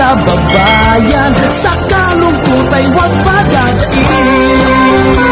kababayan, sa kalungkot ay huwag padadaig.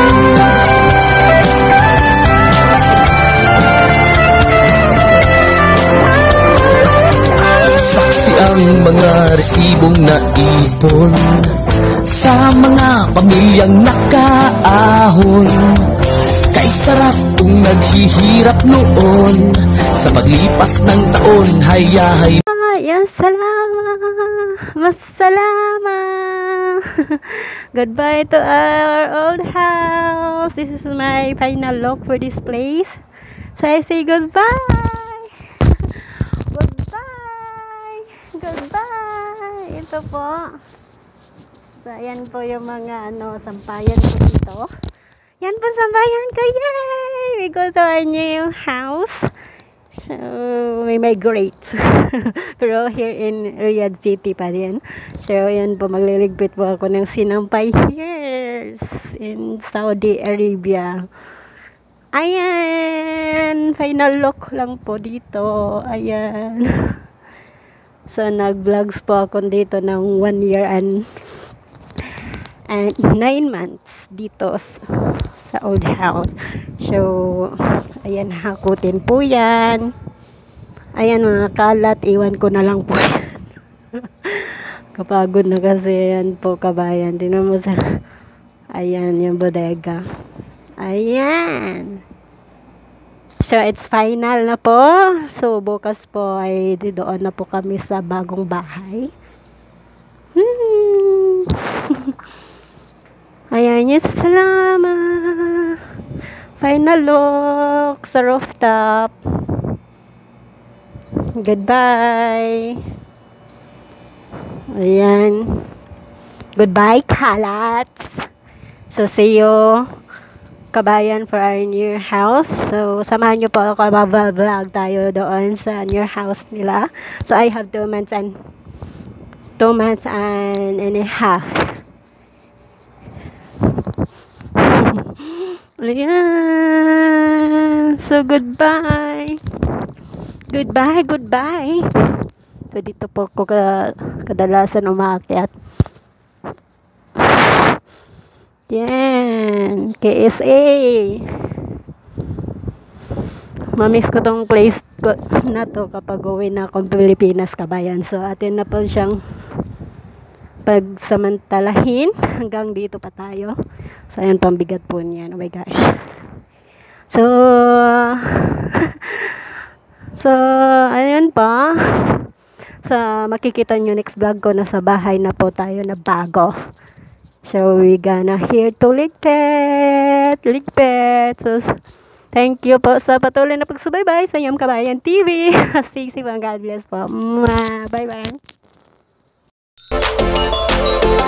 Saksi ang mga resibong naipon sa mga pamilyang nakaahon. Kay sarap kung naghihirap noon sa paglipas ng taon. Hayahay Ya salama, masalama. Goodbye to our old house. This is my final look for this place. So I say goodbye. Goodbye. Goodbye. Ito po. So ayan po yung mga sampayan ko dito. Yan po sampayan ko. Yay! We go to our new house. So, we migrate. Pero here in Riyadh City pa rin. So, yan po, magliligpit po ako ng sinampay here in Saudi Arabia. Ayan! Final look lang po dito. Ayan. So, nag-vlogs po ako dito ng 1 year and 9 months dito sa old house. So, ayan, hakutin po yan. Ayan, mga kalat, iwan ko na lang po yan. Kapagod na kasi, yan po, kabayan. Tingnan mo sa, ayan, yung bodega. Ayan. So, it's final na po. So, bukas po ay doon na po kami sa bagong bahay. Ayan, yes, salamat. Final look sa rooftop. Goodbye. Ayan. Goodbye, kalats. So, see you, kabayan, for our new house. So, samahan nyo po ako, mag-vlog tayo doon sa new house nila. So, I have 2 months and a half. Ayan. So, goodbye. Goodbye, goodbye. So, dito po ako kadalasan umakyat. Yan. KSA. Mamiss ko tong place na to kapag uwi na akong Pilipinas, kabayan. So, atin na po siyang pagsamantalahin. Hanggang dito pa tayo. So, ayan po ang bigat po niyan. Oh my gosh. So, ayun pa. So, makikita nyo next vlog ko na sa bahay na po tayo na bago. So, we gonna here to Ligpet. So, thank you po sa patuloy na pagsubaybay sa Yam Kabayan TV. Stay safe and God bless po. Bye-bye.